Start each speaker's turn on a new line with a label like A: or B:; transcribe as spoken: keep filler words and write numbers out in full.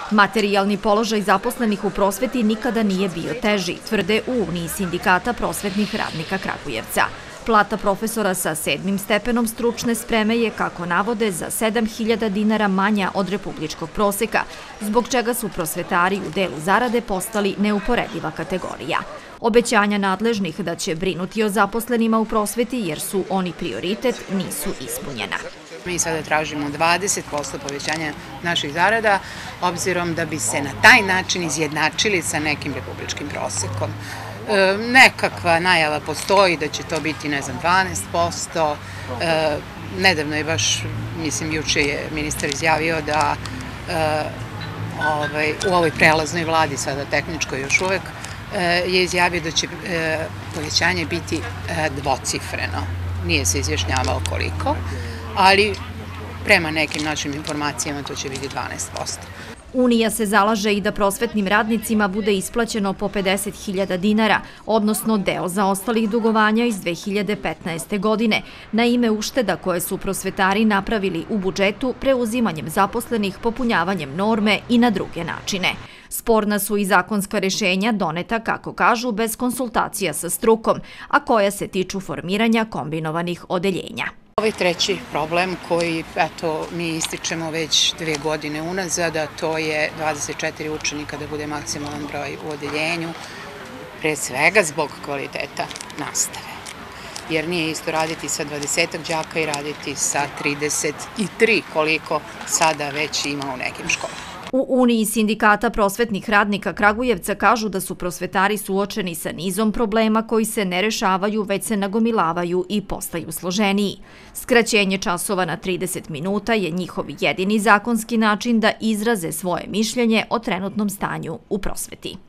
A: Materijalni položaj zaposlenih u prosveti nikada nije bio teži, tvrde u Uniji sindikata prosvetnih radnika Kragujevca. Plata profesora sa sedmim stepenom stručne spreme je, kako navode, za sedam hiljada dinara manja od republičkog proseka, zbog čega su prosvetari u delu zarade postali neuporediva kategorija. Obećanja nadležnih da će brinuti o zaposlenima u prosveti jer su oni prioritet nisu ispunjena.
B: Mi sada tražimo dvadeset posto povećanja naših zarada, obzirom da bi se na taj način izjednačili sa nekim republičkim prosekom. E, nekakva najava postoji da će to biti, ne znam, dvanaest posto. E, nedavno je baš, mislim, juče je ministar izjavio da e, ovaj, u ovoj prelaznoj vladi, sada tehničkoj još uvek, e, je izjavio da će e, povećanje biti e, dvocifreno. Nije se izjašnjavao koliko, ali prema nekim našim informacijama to će biti dvanaest posto.
A: Unija se zalaže i da prosvetnim radnicima bude isplaćeno po pedeset hiljada dinara, odnosno deo zaostalih dugovanja iz dve hiljade petnaeste. godine, na ime ušteda koje su prosvetari napravili u budžetu preuzimanjem zaposlenih, popunjavanjem norme i na druge načine. Sporna su i zakonska rešenja doneta, kako kažu, bez konsultacija sa strukom, a koja se tiču formiranja kombinovanih odeljenja.
B: Ovaj treći problem koji, eto, mi ističemo već dve godine unazad, a to je dvadeset četiri učenika da bude maksimalan broj u odeljenju, pre svega zbog kvaliteta nastave. Jer nije isto raditi sa dvadesetak đaka i raditi sa trideset tri, koliko sada već ima u nekim školama.
A: U Uniji sindikata prosvetnih radnika Kragujevca kažu da su prosvetari suočeni sa nizom problema koji se ne rešavaju, već se nagomilavaju i postaju složeniji. Skraćenje časova na trideset minuta je njihov jedini zakonski način da izraze svoje mišljenje o trenutnom stanju u prosveti.